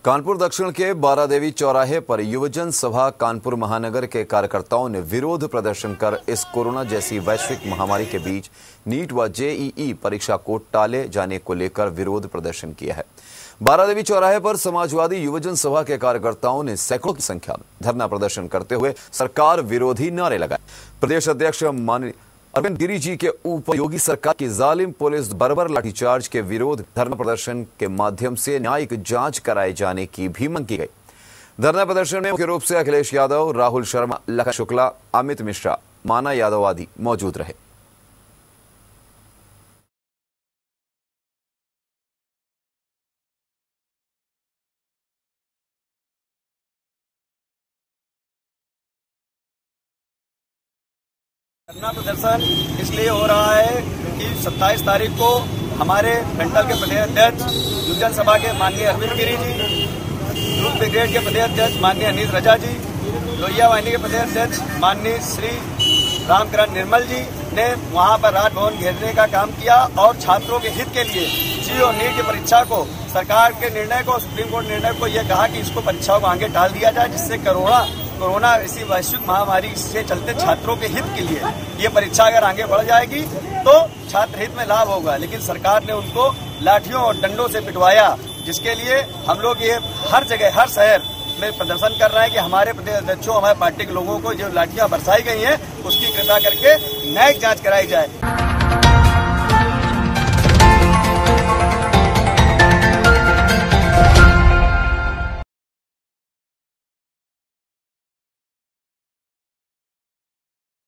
कानपुर दक्षिण के बारादेवी चौराहे पर युवजन सभा कानपुर महानगर के कार्यकर्ताओं ने विरोध प्रदर्शन कर इस कोरोना जैसी वैश्विक महामारी के बीच नीट व जेईई परीक्षा को टाले जाने को लेकर विरोध प्रदर्शन किया है। बारादेवी चौराहे पर समाजवादी युवजन सभा के कार्यकर्ताओं ने सैकड़ों की संख्या में धरना प्रदर्शन करते हुए सरकार विरोधी नारे लगाए। प्रदेश अध्यक्ष अरविंद गिरी जी के ऊपर योगी सरकार की जालिम पुलिस बर्बर लाठीचार्ज के विरोध धरना प्रदर्शन के माध्यम से न्यायिक जांच कराए जाने की भी मांग की गई। धरना प्रदर्शन में मुख्य रूप से अखिलेश यादव, राहुल शर्मा, लखन शुक्ला, अमित मिश्रा, माना यादव आदि मौजूद रहे। धरना प्रदर्शन इसलिए हो रहा है कि 27 तारीख को हमारे मंडल के प्रदेश अध्यक्ष युवजन सभा के माननीय अरविंद गिरी जी, यूथ ब्रिगेड के प्रदेश अध्यक्ष माननीय अनीस रजा जी, लोहिया वाहिनी के प्रदेश अध्यक्ष माननीय श्री रामकरण निर्मल जी ने वहां पर राजभवन घेरने का काम किया और छात्रों के हित के लिए जी और नीट की परीक्षा को सरकार के निर्णय को, सुप्रीम कोर्ट निर्णय को यह कहा कि इसको परीक्षाओं को आगे टाल दिया जाए, जिससे कोरोना इसी वैश्विक महामारी से चलते छात्रों के हित के लिए ये परीक्षा अगर आगे बढ़ जाएगी तो छात्र हित में लाभ होगा। लेकिन सरकार ने उनको लाठियों और डंडों से पिटवाया, जिसके लिए हम लोग ये हर जगह हर शहर में प्रदर्शन कर रहे हैं कि हमारे प्रदेश अध्यक्षों, हमारे पार्टी के लोगों को जो लाठियां बरसाई गई हैं उसकी कृपा करके न्यायिक जांच कराई जाए।